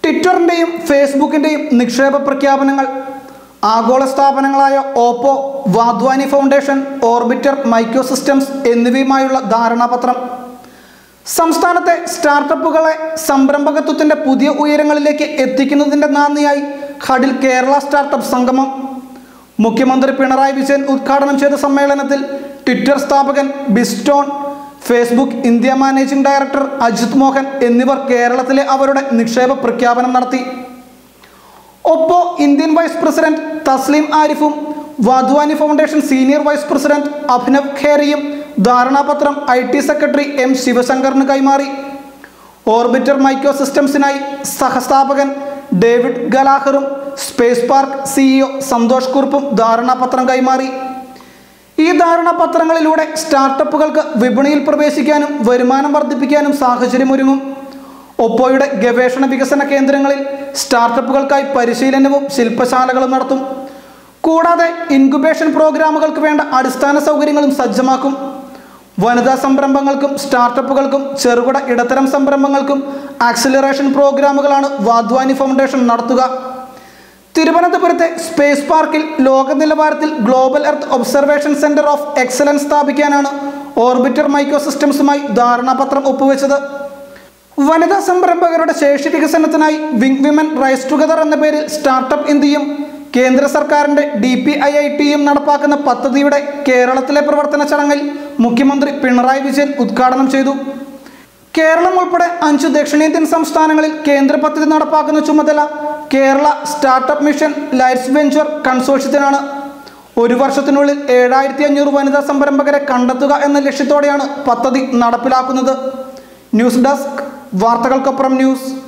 ട്വിറ്ററിൻ്റെയും ഫേസ്ബുക്കിൻ്റെയും നിക്ഷേപ പ്രഖ്യാപനങ്ങൾ. ആഗോള സ്ഥാപനങ്ങളായ Oppo, Wadhwani foundation, orbiter microsystems എന്നിവയുമായുള്ള ധാരണാപത്രം. സംസ്ഥാനത്തെ സ്റ്റാർട്ടപ്പുകളെ സംരംഭകത്വത്തിൻ്റെ പുതിയ ഉയരങ്ങളിലേക്ക് എത്തിക്കുന്നതിൻ്റെ നാന്ദിയായി ഹഡിൽ കേരള സ്റ്റാർട്ടപ്പ് സംഗമം. മുഖ്യമന്ത്രി പിണറായി വിജയൻ ഉദ്ഘാടനം ചെയ്ത സമ്മേളനത്തിൽ ട്വിറ്റർ സ്ഥാപകൻ Biz Stone, Facebook India managing director Ajit Mohan എന്നിവർ കേരളത്തിലെ അവരുടെ നിക്ഷേപ പ്രഖ്യാപനം നടത്തി. Oppo Indian vice president Tasleem ആരിഫും Wadhwani foundation senior vice president Abhinav ഖേറിയും ധാരണാപത്രം IT സെക്രട്ടറി M ശിവശങ്കറിന് കൈമാറി. ഓർബിറ്റർ മൈക്രോസിസ്റ്റംസിനായി സഹസ്ഥാപകൻ ഡേവിഡ് ഗലാഹറും സ്പേസ് പാർക്ക് CEO സന്തോഷ് കുറുപ്പും ധാരണാപത്രം കൈമാറി. ഈ ധാരണാപത്രങ്ങളിലൂടെ സ്റ്റാർട്ടപ്പുകൾക്ക് വിപണിയിൽ പ്രവേശിക്കാനും വരുമാനം വർദ്ധിപ്പിക്കാനും സാഹചര്യമൊരുങ്ങും. ഒപ്പോയുടെ ഗവേഷണ വികസന കേന്ദ്രങ്ങളിൽ സ്റ്റാർട്ടപ്പുകൾക്കായി പരിശീലനവും ശില്പശാലകളും നടത്തും. കൂടാതെ ഇൻക്യുബേഷൻ പ്രോഗ്രാമുകൾക്ക് വേണ്ട അടിസ്ഥാന സൗകര്യങ്ങളും സജ്ജമാക്കും. വനിതാ സംരംഭങ്ങൾക്കും സ്റ്റാർട്ടപ്പുകൾക്കും ചെറുകിട ഇടത്തരം സംരംഭങ്ങൾക്കും ആക്സിലറേഷൻ പ്രോഗ്രാമുകളാണ് വാധ്വാനി ഫൗണ്ടേഷൻ നടത്തുക. തിരുവനന്തപുരത്തെ സ്പേസ് പാർക്കിൽ ലോക നിലവാരത്തിൽ global earth observation centre of excellence സ്ഥാപിക്കാനാണ് ഓർബിറ്റർ മൈക്രോസിസ്റ്റംസുമായി ധാരണാപത്രം ഒപ്പുവെച്ചത്. വനിതാ സംരംഭകരുടെ ശേഷി വികസനത്തിനായി വിങ് വിമൻ റൈസ് ടുഗദർ എന്ന പേരിൽ സ്റ്റാർട്ടപ്പ് ഇന്ത്യയും കേന്ദ്ര സർക്കാരിൻ്റെ DPIITയും നടപ്പാക്കുന്ന പദ്ധതിയുടെ കേരളത്തിലെ പ്രവർത്തന ചടങ്ങിൽ മുഖ്യമന്ത്രി പിണറായി വിജയൻ ഉദ്ഘാടനം ചെയ്തു. കേരളം ഉൾപ്പെടെ 5 ദക്ഷിണേന്ത്യൻ സംസ്ഥാനങ്ങളിൽ കേന്ദ്ര പദ്ധതി നടപ്പാക്കുന്ന ചുമതല Kerala startup mission lights venture കൺസോർഷ്യത്തിനാണ്. 1 വർഷത്തിനുള്ളിൽ 7500 വനിതാ സംരംഭകരെ കണ്ടെത്തുക എന്ന ലക്ഷ്യത്തോടെയാണ് പദ്ധതി നടപ്പിലാക്കുന്നത്. ന്യൂസ് ഡെസ്ക്, വാർത്തകൾക്കൊപ്പം ന്യൂസ്.